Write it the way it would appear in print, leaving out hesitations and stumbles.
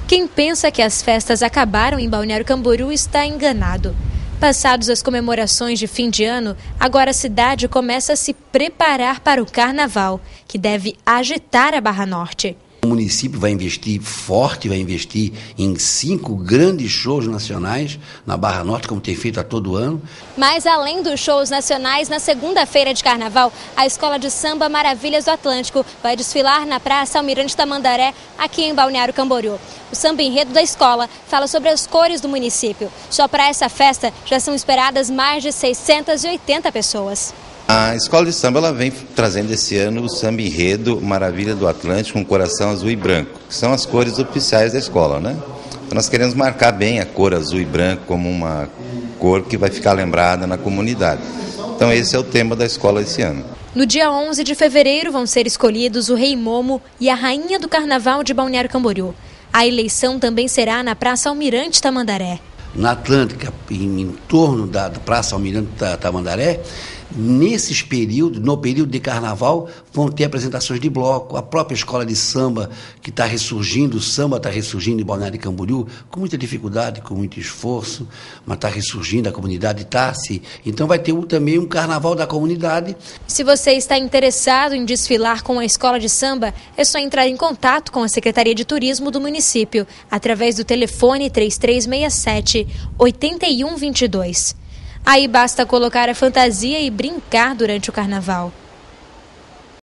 Quem pensa que as festas acabaram em Balneário Camboriú está enganado. Passados as comemorações de fim de ano, agora a cidade começa a se preparar para o Carnaval, que deve agitar a Barra Norte. O município vai investir forte, vai investir em 5 grandes shows nacionais na Barra Norte, como tem feito a todo ano. Mas além dos shows nacionais, na segunda-feira de Carnaval, a Escola de Samba Maravilhas do Atlântico vai desfilar na Praça Almirante Tamandaré, aqui em Balneário Camboriú. O samba enredo da escola fala sobre as cores do município. Só para essa festa já são esperadas mais de 680 pessoas. A Escola de Samba ela vem trazendo esse ano o samba enredo Maravilha do Atlântico com coração azul e branco, que são as cores oficiais da escola, né? Então nós queremos marcar bem a cor azul e branco como uma cor que vai ficar lembrada na comunidade. Então esse é o tema da escola esse ano. No dia 11 de fevereiro vão ser escolhidos o Rei Momo e a Rainha do Carnaval de Balneário Camboriú. A eleição também será na Praça Almirante Tamandaré. Na Atlântica, em torno da Praça Almirante Tamandaré, nesses períodos, no período de Carnaval, vão ter apresentações de bloco. A própria escola de samba que está ressurgindo, o samba está ressurgindo em Balneário Camboriú, com muita dificuldade, com muito esforço, mas está ressurgindo, a comunidade está se. Então vai ter também um carnaval da comunidade. Se você está interessado em desfilar com a escola de samba, é só entrar em contato com a Secretaria de Turismo do município, através do telefone 3367-8122. Aí basta colocar a fantasia e brincar durante o carnaval.